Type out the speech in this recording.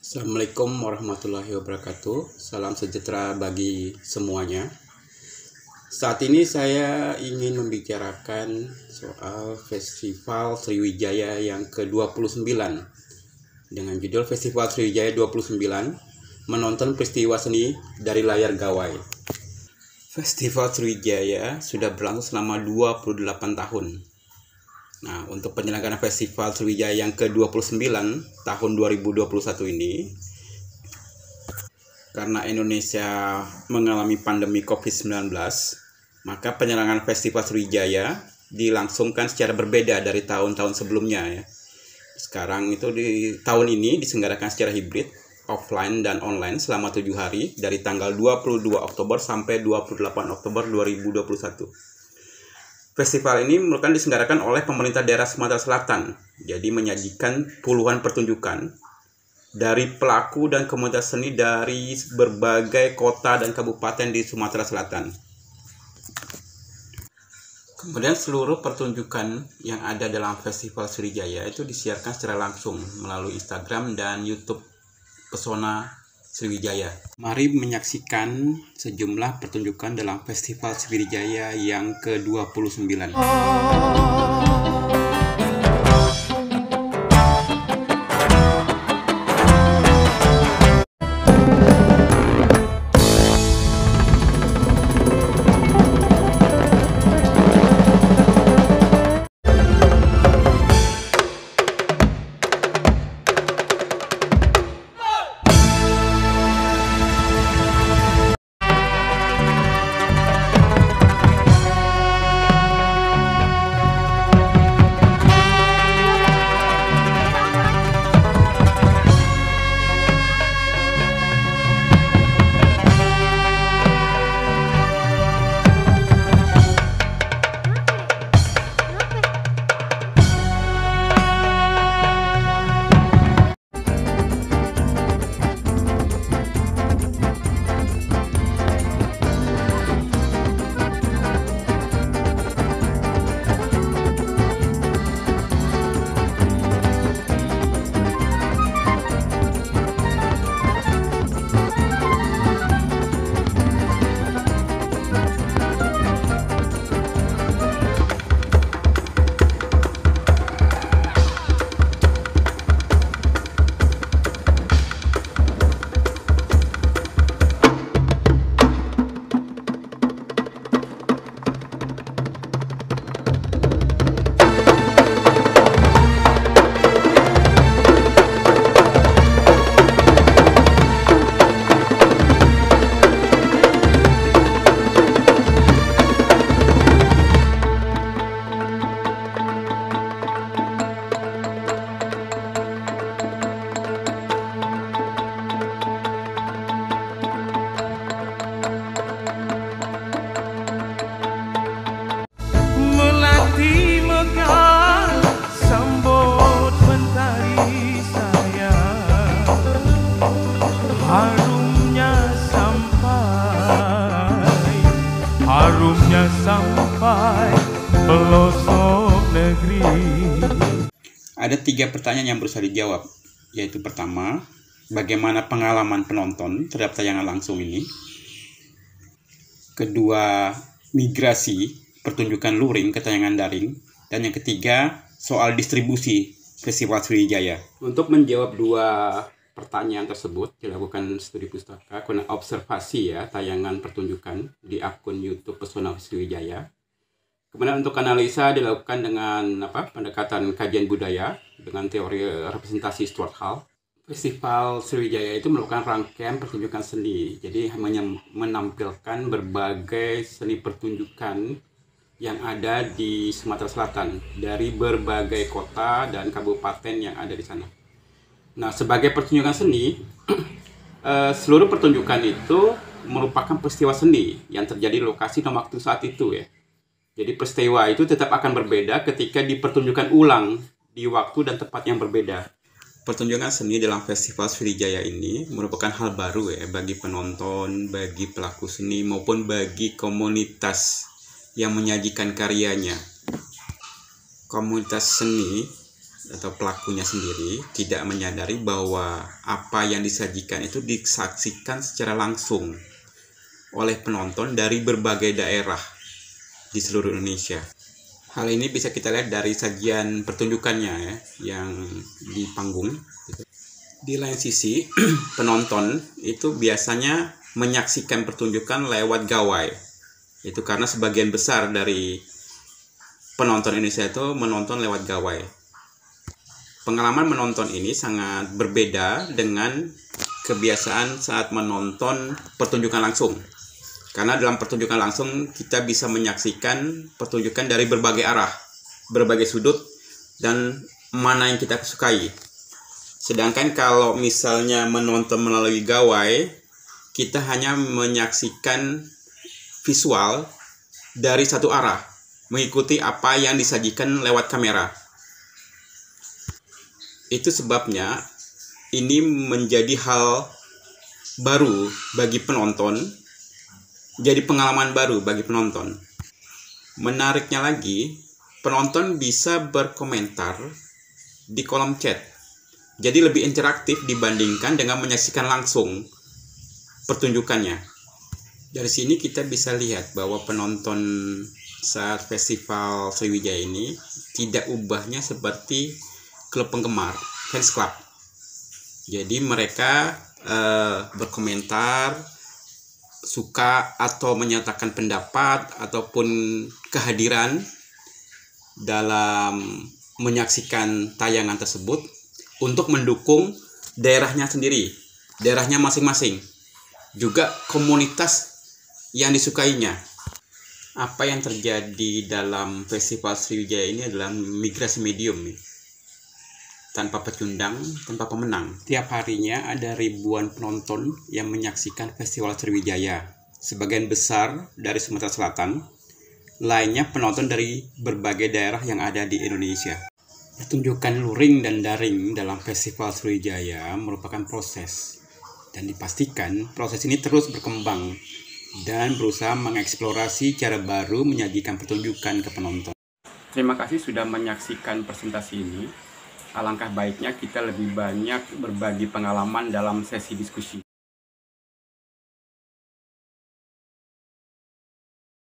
Assalamualaikum warahmatullahi wabarakatuh. Salam sejahtera bagi semuanya. Saat ini saya ingin membicarakan soal Festival Sriwijaya yang ke-29 dengan judul Festival Sriwijaya 29 Menonton Peristiwa Seni dari Layar Gawai. Festival Sriwijaya sudah berlangsung selama 28 tahun. Nah, untuk penyelenggaraan Festival Sriwijaya yang ke-29 tahun 2021 ini, karena Indonesia mengalami pandemi COVID-19, maka penyelenggaraan Festival Sriwijaya dilangsungkan secara berbeda dari tahun-tahun sebelumnya ya. Sekarang itu di tahun ini diselenggarakan secara hibrid, offline dan online selama 7 hari dari tanggal 22 Oktober sampai 28 Oktober 2021. Festival ini merupakan diselenggarakan oleh pemerintah daerah Sumatera Selatan, jadi menyajikan puluhan pertunjukan dari pelaku dan komunitas seni dari berbagai kota dan kabupaten di Sumatera Selatan. Kemudian seluruh pertunjukan yang ada dalam Festival Sriwijaya itu disiarkan secara langsung melalui Instagram dan YouTube Pesona Sriwijaya. Mari menyaksikan sejumlah pertunjukan dalam Festival Sriwijaya yang ke-29. Harumnya sampai pelosok negeri. Ada 3 pertanyaan yang berusaha dijawab, yaitu pertama, bagaimana pengalaman penonton terhadap tayangan langsung ini? Kedua, migrasi pertunjukan luring ke tayangan daring. Dan yang ketiga, soal distribusi Festival Sriwijaya. Untuk menjawab 2 pertanyaan tersebut, dilakukan studi pustaka, kemudian observasi ya tayangan pertunjukan di akun YouTube Pesona Sriwijaya. Kemudian untuk analisa dilakukan dengan pendekatan kajian budaya dengan teori representasi Stuart Hall. Festival Sriwijaya itu merupakan rangkaian pertunjukan seni, jadi menampilkan berbagai seni pertunjukan yang ada di Sumatera Selatan dari berbagai kota dan kabupaten yang ada di sana. Nah, sebagai pertunjukan seni, seluruh pertunjukan itu merupakan peristiwa seni yang terjadi di lokasi dan waktu saat itu ya. Jadi peristiwa itu tetap akan berbeda ketika dipertunjukkan ulang di waktu dan tempat yang berbeda. Pertunjukan seni dalam Festival Sriwijaya ini merupakan hal baru ya bagi penonton, bagi pelaku seni maupun bagi komunitas yang menyajikan karyanya. Komunitas seni atau pelakunya sendiri tidak menyadari bahwa apa yang disajikan itu disaksikan secara langsung oleh penonton dari berbagai daerah di seluruh Indonesia. Hal ini bisa kita lihat dari sajian pertunjukannya ya, yang di panggung. Di lain sisi, penonton itu biasanya menyaksikan pertunjukan lewat gawai. Itu karena sebagian besar dari penonton Indonesia itu menonton lewat gawai. Pengalaman menonton ini sangat berbeda dengan kebiasaan saat menonton pertunjukan langsung. Karena dalam pertunjukan langsung kita bisa menyaksikan pertunjukan dari berbagai arah, berbagai sudut, dan mana yang kita sukai. Sedangkan kalau misalnya menonton melalui gawai, kita hanya menyaksikan visual dari satu arah, mengikuti apa yang disajikan lewat kamera. Itu sebabnya ini menjadi hal baru bagi penonton, jadi pengalaman baru bagi penonton. Menariknya lagi, penonton bisa berkomentar di kolom chat. Jadi lebih interaktif dibandingkan dengan menyaksikan langsung pertunjukannya. Dari sini kita bisa lihat bahwa penonton saat festival Sriwijaya ini tidak ubahnya seperti klub penggemar, fans club. Jadi mereka berkomentar, suka atau menyatakan pendapat ataupun kehadiran dalam menyaksikan tayangan tersebut untuk mendukung daerahnya sendiri, daerahnya masing-masing, juga komunitas yang disukainya. Apa yang terjadi dalam festival Sriwijaya ini adalah migrasi medium nih. Tanpa pecundang, tanpa pemenang. Tiap harinya ada ribuan penonton yang menyaksikan festival Sriwijaya. Sebagian besar dari Sumatera Selatan, lainnya penonton dari berbagai daerah yang ada di Indonesia. Pertunjukan luring dan daring dalam festival Sriwijaya merupakan proses, dan dipastikan proses ini terus berkembang dan berusaha mengeksplorasi cara baru menyajikan pertunjukan ke penonton. Terima kasih sudah menyaksikan presentasi ini. Alangkah baiknya kita lebih banyak berbagi pengalaman dalam sesi diskusi.